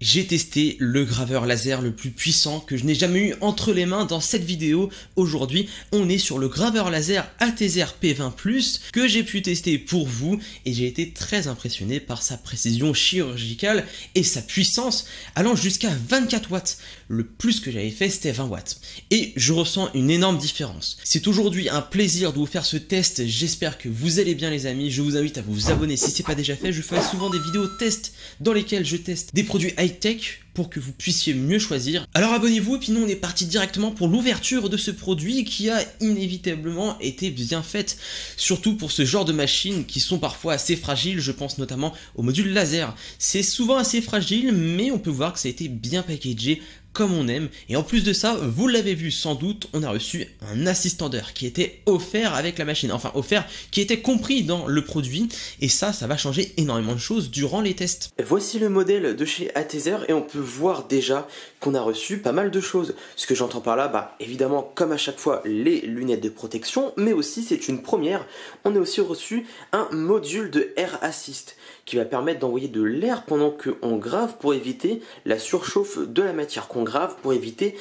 J'ai testé le graveur laser le plus puissant que je n'ai jamais eu entre les mains dans cette vidéo. Aujourd'hui, on est sur le graveur laser ATZR P20+, que j'ai pu tester pour vous et j'ai été très impressionné par sa précision chirurgicale et sa puissance allant jusqu'à 24 watts. Le plus que j'avais fait, c'était 20 watts. Et je ressens une énorme différence. C'est aujourd'hui un plaisir de vous faire ce test. J'espère que vous allez bien les amis. Je vous invite à vous abonner si ce n'est pas déjà fait. Je fais souvent des vidéos tests dans lesquelles je teste des produits high-tech pour que vous puissiez mieux choisir. Alors abonnez-vous et puis nous on est parti directement pour l'ouverture de ce produit qui a inévitablement été bien faite, surtout pour ce genre de machines qui sont parfois assez fragiles. Je pense notamment au module laser. C'est souvent assez fragile, mais on peut voir que ça a été bien packagé comme on aime. Et en plus de ça, vous l'avez vu sans doute, on a reçu un assistant d'heure qui était offert avec la machine, enfin offert, qui était compris dans le produit, et ça va changer énormément de choses durant les tests. Voici le modèle de chez ATZR et on peut voir déjà qu'on a reçu pas mal de choses. Ce que j'entends par là, évidemment comme à chaque fois les lunettes de protection, mais aussi c'est une première, on a aussi reçu un module de Air Assist qui va permettre d'envoyer de l'air pendant qu'on grave pour éviter la surchauffe de la matière qu'on grave, pour éviter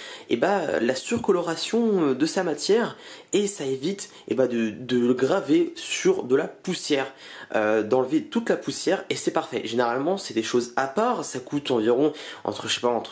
la surcoloration de sa matière, et ça évite de graver sur de la poussière, d'enlever toute la poussière, et c'est parfait. Généralement c'est des choses à part, ça coûte environ entre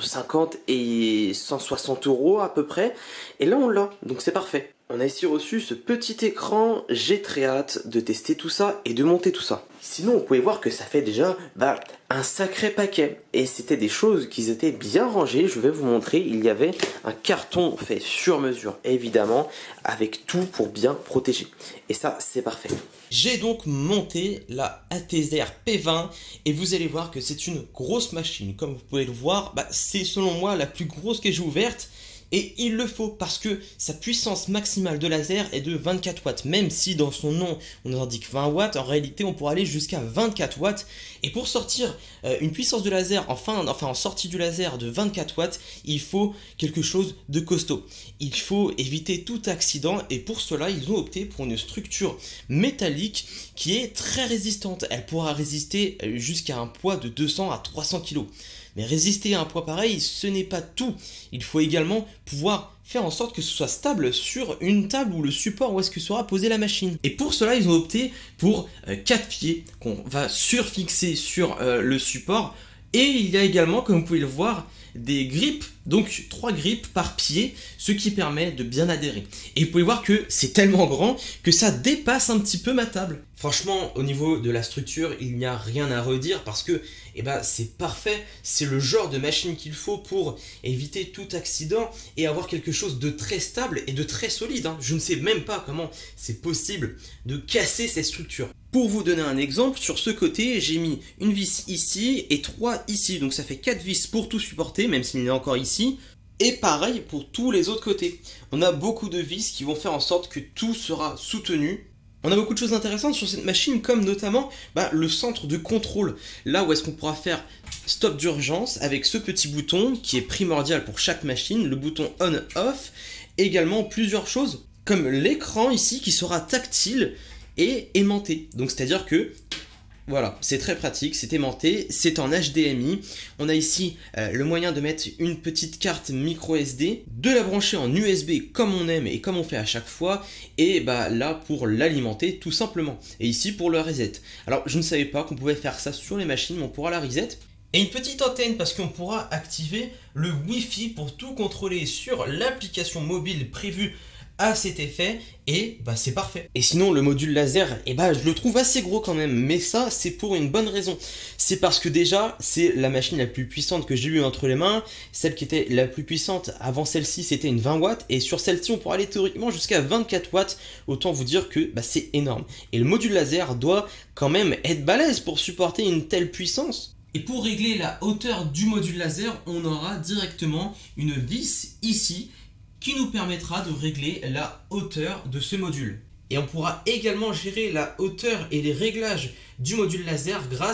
50 et 160 € à peu près, et là on l'a, donc c'est parfait. On a ici reçu ce petit écran, j'ai très hâte de tester tout ça et de monter tout ça. Sinon, vous pouvez voir que ça fait déjà un sacré paquet. Et c'était des choses qui étaient bien rangées. Je vais vous montrer, il y avait un carton fait sur mesure, évidemment, avec tout pour bien protéger. Et ça, c'est parfait. J'ai donc monté la ATZR P20 et vous allez voir que c'est une grosse machine. Comme vous pouvez le voir, c'est selon moi la plus grosse que j'ai ouverte. Et il le faut parce que sa puissance maximale de laser est de 24 watts. Même si dans son nom on indique 20 watts, en réalité on pourra aller jusqu'à 24 watts. Et pour sortir une puissance de laser, en sortie du laser de 24 watts, il faut quelque chose de costaud. Il faut éviter tout accident et pour cela ils ont opté pour une structure métallique qui est très résistante. Elle pourra résister jusqu'à un poids de 200 à 300 kg. Mais résister à un poids pareil, ce n'est pas tout. Il faut également pouvoir faire en sorte que ce soit stable sur une table ou le support où est-ce que sera posée la machine. Et pour cela, ils ont opté pour 4 pieds qu'on va surfixer sur le support. Et il y a également, comme vous pouvez le voir, des grippes, donc 3 grippes par pied, ce qui permet de bien adhérer. Et vous pouvez voir que c'est tellement grand que ça dépasse un petit peu ma table. Franchement, au niveau de la structure, il n'y a rien à redire parce que c'est parfait. C'est le genre de machine qu'il faut pour éviter tout accident et avoir quelque chose de très stable et de très solide. Je ne sais même pas comment c'est possible de casser cette structure. Pour vous donner un exemple, sur ce côté, j'ai mis une vis ici et 3 ici. Donc ça fait 4 vis pour tout supporter, même s'il est encore ici. Et pareil pour tous les autres côtés. On a beaucoup de vis qui vont faire en sorte que tout sera soutenu. On a beaucoup de choses intéressantes sur cette machine, comme notamment le centre de contrôle. Là où est-ce qu'on pourra faire stop d'urgence avec ce petit bouton qui est primordial pour chaque machine, le bouton on-off. Également plusieurs choses, comme l'écran ici qui sera tactile et aimanté. Donc c'est-à-dire que voilà, c'est très pratique, c'est aimanté, c'est en HDMI. On a ici le moyen de mettre une petite carte micro SD, de la brancher en USB comme on aime et comme on fait à chaque fois, et là pour l'alimenter tout simplement. Et ici pour le reset. Alors je ne savais pas qu'on pouvait faire ça sur les machines, mais on pourra la reset. Et une petite antenne parce qu'on pourra activer le Wi-Fi pour tout contrôler sur l'application mobile prévue à cet effet, et c'est parfait. Et sinon le module laser, je le trouve assez gros quand même, mais ça c'est pour une bonne raison. C'est parce que déjà c'est la machine la plus puissante que j'ai eu entre les mains. Celle qui était la plus puissante avant celle-ci c'était une 20 watts, et sur celle-ci on pourra aller théoriquement jusqu'à 24 watts. Autant vous dire que c'est énorme. Et le module laser doit quand même être balèze pour supporter une telle puissance. Et pour régler la hauteur du module laser, on aura directement une vis ici qui nous permettra de régler la hauteur de ce module. Et on pourra également gérer la hauteur et les réglages du module laser grâce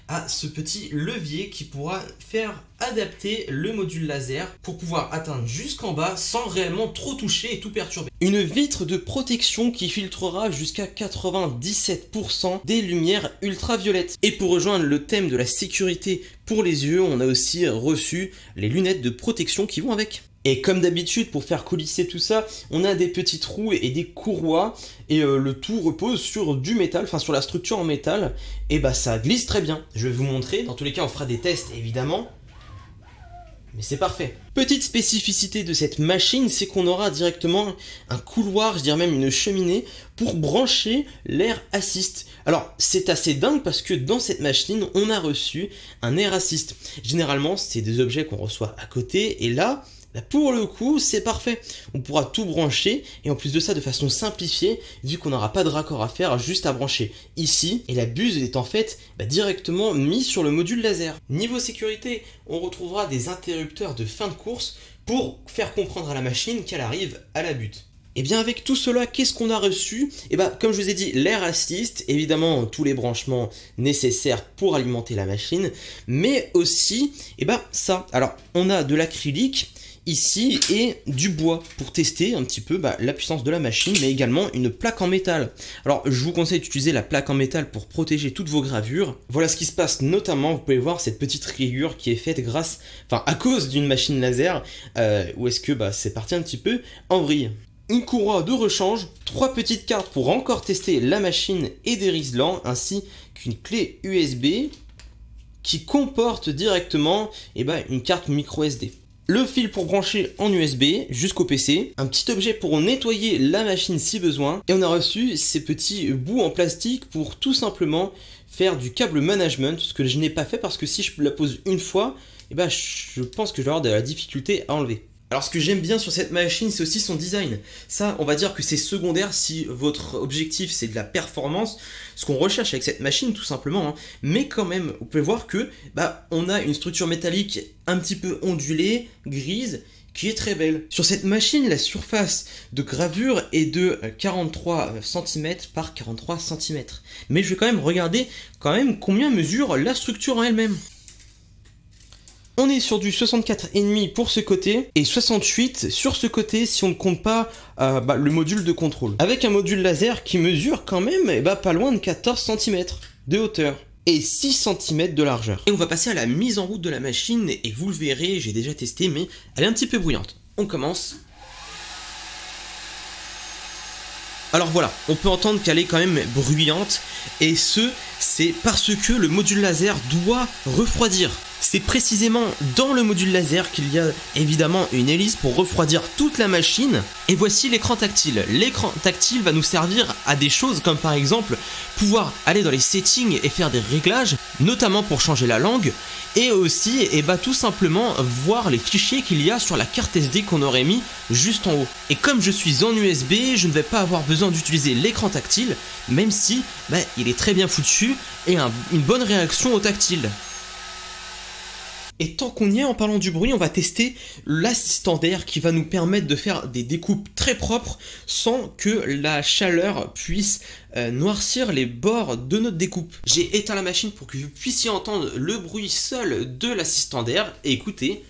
à ce petit levier qui pourra faire adapter le module laser pour pouvoir atteindre jusqu'en bas sans réellement trop toucher et tout perturber. Une vitre de protection qui filtrera jusqu'à 97% des lumières ultraviolettes. Et pour rejoindre le thème de la sécurité pour les yeux, on a aussi reçu les lunettes de protection qui vont avec. Et comme d'habitude, pour faire coulisser tout ça, on a des petits trous et des courroies, et le tout repose sur du métal, enfin sur la structure en métal, et bah ça glisse très bien. Je vais vous montrer, dans tous les cas on fera des tests évidemment, mais c'est parfait. Petite spécificité de cette machine, c'est qu'on aura directement un couloir, je dirais même une cheminée, pour brancher l'Air Assist. Alors c'est assez dingue parce que dans cette machine, on a reçu un Air Assist. Généralement, c'est des objets qu'on reçoit à côté, et là, pour le coup, c'est parfait. On pourra tout brancher et en plus de ça de façon simplifiée, vu qu'on n'aura pas de raccord à faire, juste à brancher ici. Et la buse est en fait directement mise sur le module laser. Niveau sécurité, on retrouvera des interrupteurs de fin de course pour faire comprendre à la machine qu'elle arrive à la butte. Et bien avec tout cela, qu'est-ce qu'on a reçu? Et bien comme je vous ai dit, l'Air Assist, évidemment tous les branchements nécessaires pour alimenter la machine, mais aussi, et ben ça. Alors on a de l'acrylique ici et du bois pour tester un petit peu la puissance de la machine, mais également une plaque en métal. Alors je vous conseille d'utiliser la plaque en métal pour protéger toutes vos gravures. Voilà ce qui se passe, notamment vous pouvez voir cette petite rayure qui est faite à cause d'une machine laser, où est-ce que c'est parti un petit peu en vrille. Une courroie de rechange, 3 petites cartes pour encore tester la machine et des riselants, ainsi qu'une clé USB qui comporte directement une carte micro SD. Le fil pour brancher en USB jusqu'au PC, un petit objet pour nettoyer la machine si besoin, et on a reçu ces petits bouts en plastique pour tout simplement faire du câble management, ce que je n'ai pas fait parce que si je la pose une fois, je pense que je vais avoir de la difficulté à enlever. Alors ce que j'aime bien sur cette machine, c'est aussi son design. Ça, on va dire que c'est secondaire si votre objectif c'est de la performance, ce qu'on recherche avec cette machine tout simplement, hein. Mais quand même, vous pouvez voir que on a une structure métallique un petit peu ondulée, grise, qui est très belle. Sur cette machine, la surface de gravure est de 43 cm par 43 cm. Mais je vais quand même regarder combien mesure la structure en elle-même. On est sur du 64,5 pour ce côté et 68 sur ce côté si on ne compte pas le module de contrôle. Avec un module laser qui mesure quand même pas loin de 14 cm de hauteur et 6 cm de largeur. Et on va passer à la mise en route de la machine et vous le verrez, j'ai déjà testé mais elle est un petit peu bruyante. On commence. Alors voilà, on peut entendre qu'elle est quand même bruyante et c'est parce que le module laser doit refroidir. C'est précisément dans le module laser qu'il y a évidemment une hélice pour refroidir toute la machine. Et voici l'écran tactile. L'écran tactile va nous servir à des choses comme par exemple pouvoir aller dans les settings et faire des réglages, notamment pour changer la langue, et aussi tout simplement voir les fichiers qu'il y a sur la carte SD qu'on aurait mis juste en haut. Et comme je suis en USB, je ne vais pas avoir besoin d'utiliser l'écran tactile, même si il est très bien foutu et une bonne réaction au tactile. Et tant qu'on y est, en parlant du bruit, on va tester l'assistant d'air qui va nous permettre de faire des découpes très propres sans que la chaleur puisse noircir les bords de notre découpe. J'ai éteint la machine pour que vous puissiez entendre le bruit seul de l'assistant d'air. Et écoutez.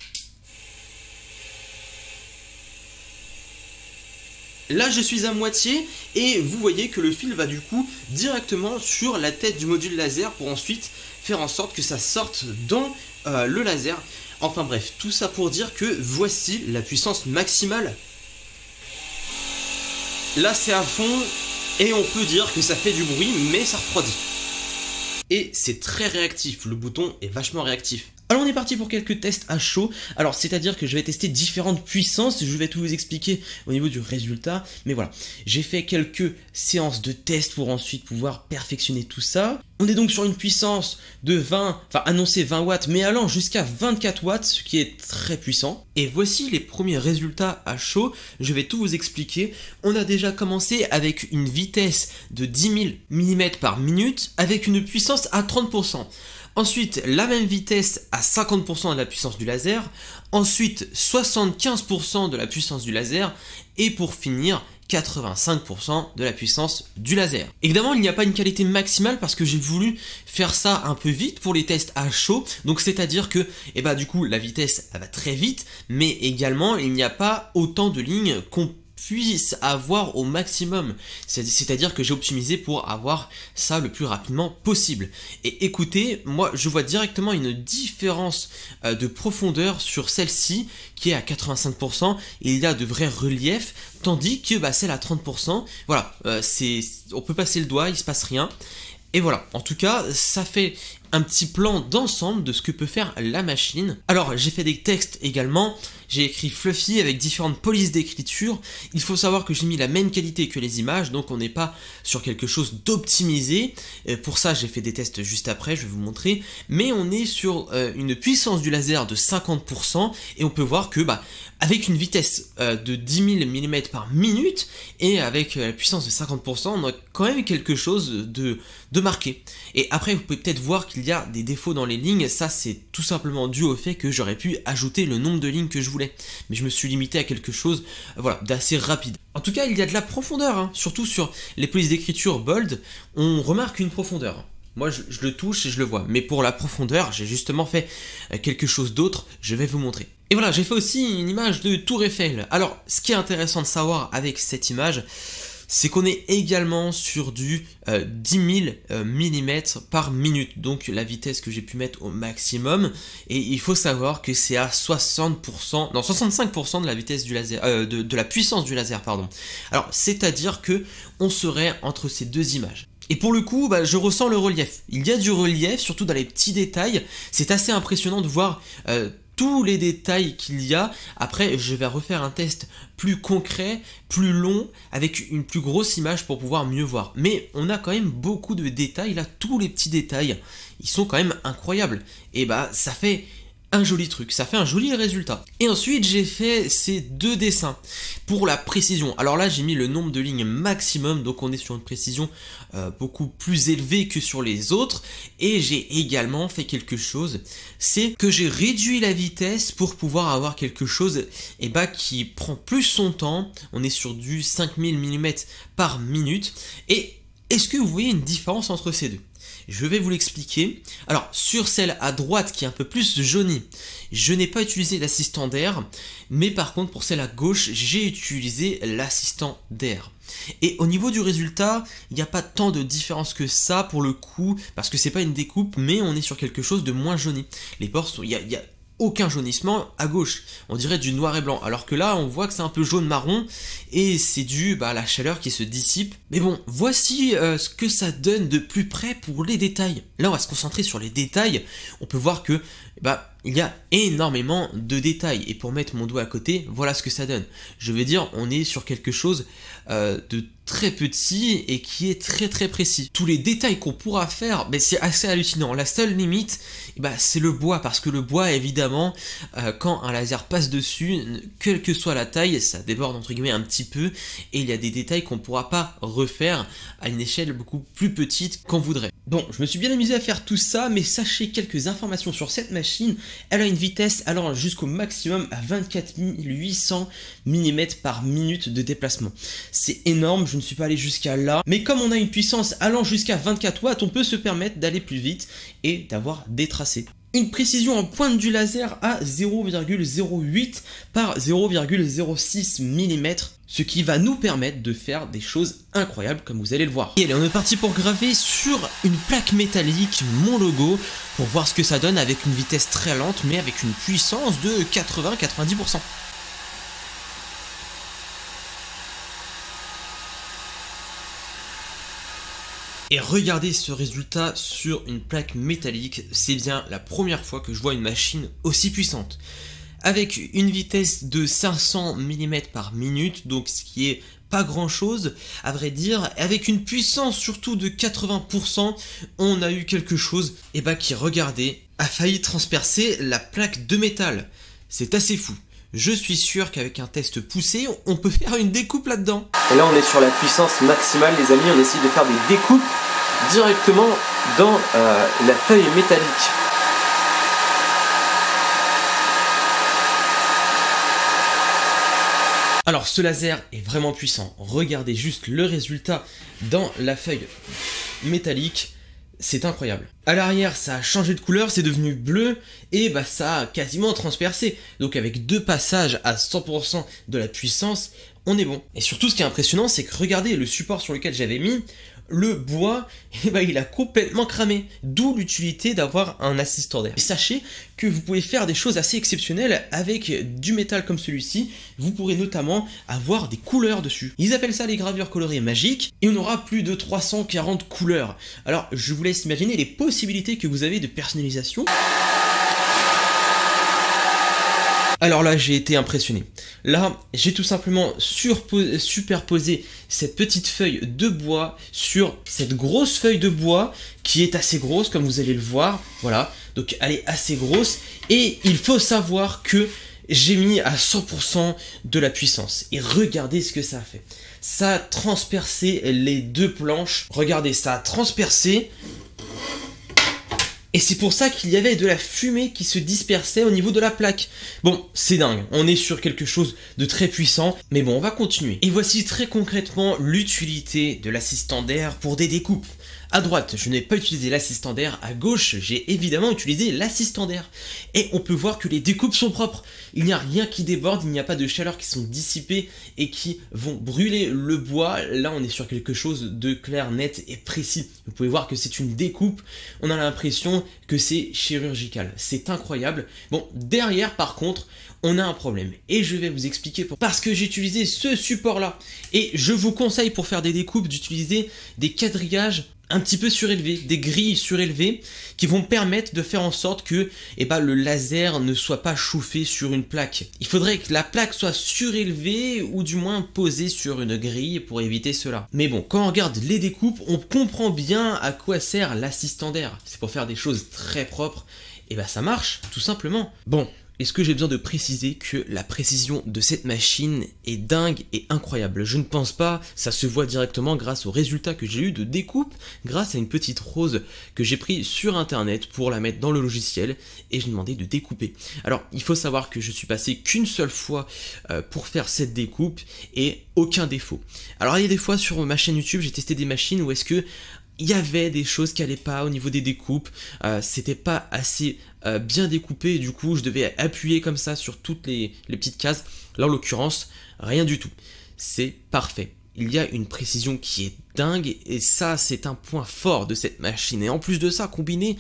Là je suis à moitié et vous voyez que le fil va du coup directement sur la tête du module laser pour ensuite faire en sorte que ça sorte dans le laser. Enfin bref, tout ça pour dire que voici la puissance maximale. Là c'est à fond et on peut dire que ça fait du bruit mais ça refroidit. Et c'est très réactif, le bouton est vachement réactif. Alors on est parti pour quelques tests à chaud. Alors c'est à dire que je vais tester différentes puissances, je vais tout vous expliquer au niveau du résultat. Mais voilà, j'ai fait quelques séances de tests pour ensuite pouvoir perfectionner tout ça. On est donc sur une puissance de 20, annoncé 20 watts, mais allant jusqu'à 24 watts, ce qui est très puissant. Et voici les premiers résultats à chaud, je vais tout vous expliquer. On a déjà commencé avec une vitesse de 10 000 mm par minute, avec une puissance à 30%. Ensuite, la même vitesse à 50% de la puissance du laser. Ensuite, 75% de la puissance du laser. Et pour finir, 85% de la puissance du laser. Évidemment, il n'y a pas une qualité maximale parce que j'ai voulu faire ça un peu vite pour les tests à chaud. Donc c'est-à-dire que du coup la vitesse elle va très vite, mais également il n'y a pas autant de lignes qu'on puisse avoir au maximum. C'est-à-dire que j'ai optimisé pour avoir ça le plus rapidement possible. Et écoutez, moi je vois directement une différence de profondeur sur celle-ci qui est à 85%. Il y a de vrais reliefs, tandis que celle à 30%, voilà, on peut passer le doigt, il se passe rien. Et voilà, en tout cas, ça fait un petit plan d'ensemble de ce que peut faire la machine. Alors, j'ai fait des textes également, j'ai écrit Fluffy avec différentes polices d'écriture. Il faut savoir que j'ai mis la même qualité que les images, donc on n'est pas sur quelque chose d'optimisé. Pour ça, j'ai fait des tests juste après, je vais vous montrer. Mais on est sur une puissance du laser de 50%, et on peut voir que, avec une vitesse de 10 000 mm par minute, et avec la puissance de 50%, on a quand même quelque chose de marqué. Et après, vous pouvez peut-être voir qu'il y a des défauts dans les lignes. Ça, c'est tout simplement dû au fait que j'aurais pu ajouter le nombre de lignes que je voulais. Mais je me suis limité à quelque chose d'assez rapide. En tout cas, il y a de la profondeur, surtout sur les polices d'écriture bold, on remarque une profondeur. Moi, je le touche et je le vois. Mais pour la profondeur, j'ai justement fait quelque chose d'autre. Je vais vous montrer. Et voilà, j'ai fait aussi une image de Tour Eiffel. Alors, ce qui est intéressant de savoir avec cette image, c'est qu'on est également sur du 10 000 mm par minute, donc la vitesse que j'ai pu mettre au maximum, et il faut savoir que c'est à 65% de la vitesse du laser, de la puissance du laser, pardon. Alors, c'est-à-dire que on serait entre ces deux images. Et pour le coup, je ressens le relief. Il y a du relief, surtout dans les petits détails. C'est assez impressionnant de voir tous les détails qu'il y a. Après, je vais refaire un test plus concret, plus long, avec une plus grosse image pour pouvoir mieux voir. Mais on a quand même beaucoup de détails, là, tous les petits détails, ils sont quand même incroyables. Et ça fait un joli truc, ça fait un joli résultat. Et ensuite j'ai fait ces deux dessins pour la précision. Alors là j'ai mis le nombre de lignes maximum, donc on est sur une précision beaucoup plus élevée que sur les autres. Et j'ai également fait quelque chose, c'est que j'ai réduit la vitesse pour pouvoir avoir quelque chose qui prend plus son temps. On est sur du 5000 mm par minute. Et est-ce que vous voyez une différence entre ces deux ? Je vais vous l'expliquer. Alors, sur celle à droite qui est un peu plus jaunie, je n'ai pas utilisé l'assistant d'air, mais par contre pour celle à gauche, j'ai utilisé l'assistant d'air. Et au niveau du résultat, il n'y a pas tant de différence que ça pour le coup, parce que c'est pas une découpe, mais on est sur quelque chose de moins jauni. Les bords sont... Il y a aucun jaunissement à gauche, on dirait du noir et blanc, alors que là on voit que c'est un peu jaune marron et c'est dû à la chaleur qui se dissipe. Mais bon, voici ce que ça donne de plus près pour les détails. Là on va se concentrer sur les détails. On peut voir que il y a énormément de détails, et pour mettre mon doigt à côté, voilà ce que ça donne. Je veux dire, on est sur quelque chose de très petit et qui est très très précis. Tous les détails qu'on pourra faire, c'est assez hallucinant. La seule limite, c'est le bois, parce que le bois, évidemment, quand un laser passe dessus, quelle que soit la taille, ça déborde entre guillemets un petit peu, et il y a des détails qu'on ne pourra pas refaire à une échelle beaucoup plus petite qu'on voudrait. Bon, je me suis bien amusé à faire tout ça, mais sachez quelques informations sur cette machine. Elle a une vitesse allant jusqu'au maximum à 24 800 mm par minute de déplacement. C'est énorme, je ne suis pas allé jusqu'à là, mais comme on a une puissance allant jusqu'à 24 watts, on peut se permettre d'aller plus vite et d'avoir des tracés. Une précision en pointe du laser à 0,08 par 0,06 mm, ce qui va nous permettre de faire des choses incroyables comme vous allez le voir. Et allez, on est parti pour graver sur une plaque métallique mon logo pour voir ce que ça donne avec une vitesse très lente mais avec une puissance de 80-90%. Et regardez ce résultat sur une plaque métallique, c'est bien la première fois que je vois une machine aussi puissante. Avec une vitesse de 500 mm par minute, donc ce qui est pas grand chose à vrai dire, avec une puissance surtout de 80%, on a eu quelque chose qui, regardez, a failli transpercer la plaque de métal. C'est assez fou. Je suis sûr qu'avec un test poussé, on peut faire une découpe là-dedans. Et là, on est sur la puissance maximale, les amis. On essaye de faire des découpes directement dans la feuille métallique. Alors ce laser est vraiment puissant, regardez juste le résultat dans la feuille métallique, c'est incroyable. À l'arrière ça a changé de couleur, c'est devenu bleu et bah ça a quasiment transpercé. Donc avec 2 passages à 100% de la puissance, on est bon. Et surtout ce qui est impressionnant c'est que regardez le support sur lequel j'avais mis, le bois, eh ben, il a complètement cramé. D'où l'utilité d'avoir un assistant d'air. Sachez que vous pouvez faire des choses assez exceptionnelles avec du métal comme celui-ci. Vous pourrez notamment avoir des couleurs dessus. Ils appellent ça les gravures colorées magiques et on aura plus de 340 couleurs. Alors je vous laisse imaginer les possibilités que vous avez de personnalisation. Alors là, j'ai été impressionné. Là, j'ai tout simplement superposé cette petite feuille de bois sur cette grosse feuille de bois qui est assez grosse, comme vous allez le voir. Voilà, donc elle est assez grosse. Et il faut savoir que j'ai mis à 100% de la puissance. Et regardez ce que ça a fait. Ça a transpercé les 2 planches. Regardez, ça a transpercé. Et c'est pour ça qu'il y avait de la fumée qui se dispersait au niveau de la plaque. Bon, c'est dingue, on est sur quelque chose de très puissant, mais bon, on va continuer. Et voici très concrètement l'utilité de l'assistant d'air pour des découpes. À droite, je n'ai pas utilisé l'assistant d'air. À gauche, j'ai évidemment utilisé l'assistant d'air. Et on peut voir que les découpes sont propres. Il n'y a rien qui déborde, il n'y a pas de chaleur qui sont dissipées et qui vont brûler le bois. Là, on est sur quelque chose de clair, net et précis. Vous pouvez voir que c'est une découpe. On a l'impression que c'est chirurgical. C'est incroyable. Bon, derrière, par contre, on a un problème. Et je vais vous expliquer pourquoi. Parce que j'ai utilisé ce support-là. Et je vous conseille pour faire des découpes d'utiliser des quadrillages un petit peu surélevés, des grilles surélevées qui vont permettre de faire en sorte que le laser ne soit pas chauffé sur une plaque. Il faudrait que la plaque soit surélevée ou du moins posée sur une grille pour éviter cela. Mais bon, quand on regarde les découpes, on comprend bien à quoi sert l'assistant d'air. C'est pour faire des choses très propres. Et ça marche, tout simplement. Bon. Est-ce que j'ai besoin de préciser que la précision de cette machine est dingue et incroyable? Je ne pense pas, ça se voit directement grâce au résultat que j'ai eu de découpe, grâce à une petite rose que j'ai pris sur internet pour la mettre dans le logiciel et j'ai demandé de découper. Alors il faut savoir que je suis passé qu'une seule fois pour faire cette découpe et aucun défaut. Alors il y a des fois sur ma chaîne YouTube, j'ai testé des machines où est-ce que il y avait des choses qui allaient pas au niveau des découpes, c'était pas assez bien découpé et du coup je devais appuyer comme ça sur toutes les petites cases. Là en l'occurrence, rien du tout. C'est parfait. Il y a une précision qui est dingue et ça c'est un point fort de cette machine. Et en plus de ça, combiner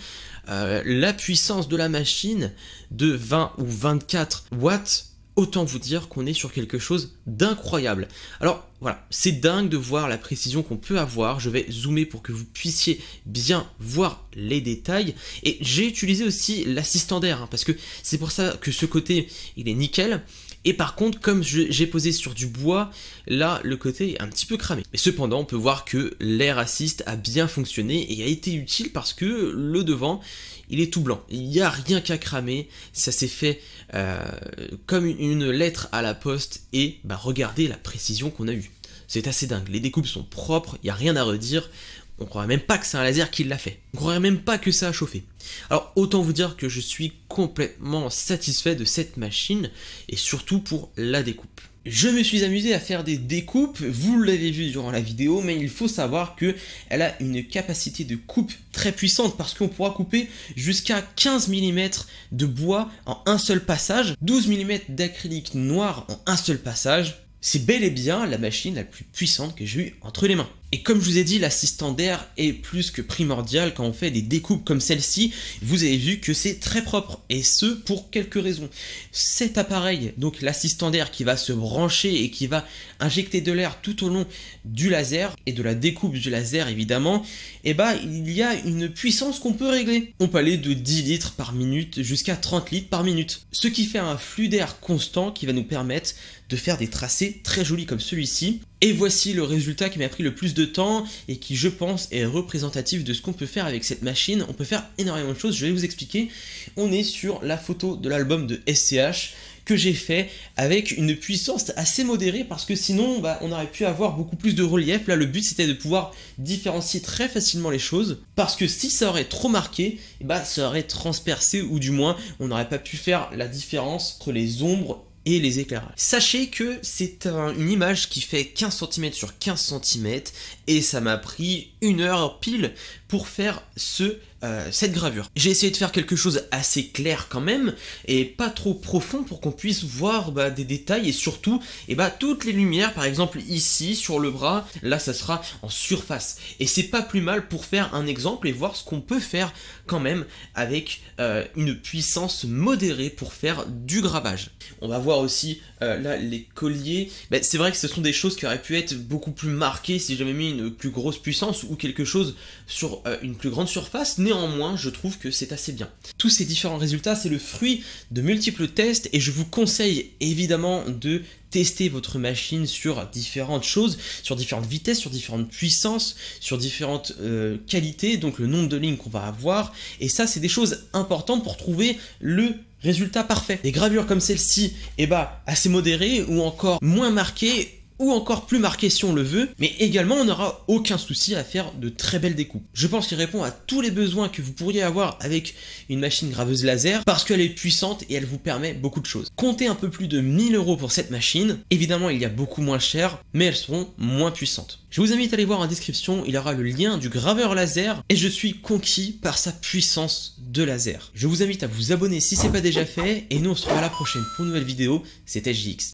la puissance de la machine de 20 ou 24 watts, autant vous dire qu'on est sur quelque chose d'incroyable. Alors voilà, c'est dingue de voir la précision qu'on peut avoir. Je vais zoomer pour que vous puissiez bien voir les détails. Et j'ai utilisé aussi l'assistant d'air, parce que c'est pour ça que ce côté, il est nickel. Et par contre, comme j'ai posé sur du bois, là, le côté est un petit peu cramé. Mais cependant, on peut voir que l'air assist a bien fonctionné et a été utile parce que le devant, il est tout blanc. Il n'y a rien qu'à cramer. Ça s'est fait comme une lettre à la poste. Et regardez la précision qu'on a eue. C'est assez dingue. Les découpes sont propres, il n'y a rien à redire. On croirait même pas que c'est un laser qui l'a fait. On croirait même pas que ça a chauffé. Alors autant vous dire que je suis complètement satisfait de cette machine et surtout pour la découpe. Je me suis amusé à faire des découpes, vous l'avez vu durant la vidéo, mais il faut savoir qu'elle a une capacité de coupe très puissante parce qu'on pourra couper jusqu'à 15 mm de bois en un seul passage, 12 mm d'acrylique noir en un seul passage. C'est bel et bien la machine la plus puissante que j'ai eue entre les mains. Et comme je vous ai dit, l'assistant d'air est plus que primordial quand on fait des découpes comme celle-ci. Vous avez vu que c'est très propre, et ce pour quelques raisons. Cet appareil, donc l'assistant d'air qui va se brancher et qui va injecter de l'air tout au long du laser, et de la découpe du laser évidemment, il y a une puissance qu'on peut régler. On peut aller de 10 litres par minute jusqu'à 30 litres par minute. Ce qui fait un flux d'air constant qui va nous permettre de faire des tracés très jolis comme celui-ci. Et voici le résultat qui m'a pris le plus de temps et qui, je pense, est représentatif de ce qu'on peut faire avec cette machine. On peut faire énormément de choses, je vais vous expliquer. On est sur la photo de l'album de SCH que j'ai fait avec une puissance assez modérée parce que sinon on aurait pu avoir beaucoup plus de relief. Là le but c'était de pouvoir différencier très facilement les choses parce que si ça aurait trop marqué, ça aurait transpercé ou du moins on n'aurait pas pu faire la différence entre les ombres et les éclairages. Sachez que c'est une image qui fait 15 cm sur 15 cm et ça m'a pris 1 heure pile pour faire cette gravure. J'ai essayé de faire quelque chose assez clair quand même et pas trop profond pour qu'on puisse voir des détails et surtout toutes les lumières, par exemple ici sur le bras, là ça sera en surface et c'est pas plus mal pour faire un exemple et voir ce qu'on peut faire quand même avec une puissance modérée pour faire du gravage. On va voir aussi là les colliers, c'est vrai que ce sont des choses qui auraient pu être beaucoup plus marquées si j'avais mis une plus grosse puissance ou quelque chose sur une plus grande surface. Néanmoins, je trouve que c'est assez bien. Tous ces différents résultats, c'est le fruit de multiples tests et je vous conseille évidemment de tester votre machine sur différentes choses, sur différentes vitesses, sur différentes puissances, sur différentes qualités, donc le nombre de lignes qu'on va avoir. Et ça, c'est des choses importantes pour trouver le résultat parfait. Des gravures comme celle-ci, assez modérées ou encore moins marquées, ou encore plus marqué si on le veut, mais également on n'aura aucun souci à faire de très belles découpes. Je pense qu'il répond à tous les besoins que vous pourriez avoir avec une machine graveuse laser, parce qu'elle est puissante et elle vous permet beaucoup de choses. Comptez un peu plus de 1000 € pour cette machine, évidemment il y a beaucoup moins cher, mais elles seront moins puissantes. Je vous invite à aller voir en description, il y aura le lien du graveur laser, et je suis conquis par sa puissance de laser. Je vous invite à vous abonner si ce n'est pas déjà fait, et nous on se revoit à la prochaine pour une nouvelle vidéo, c'était JX.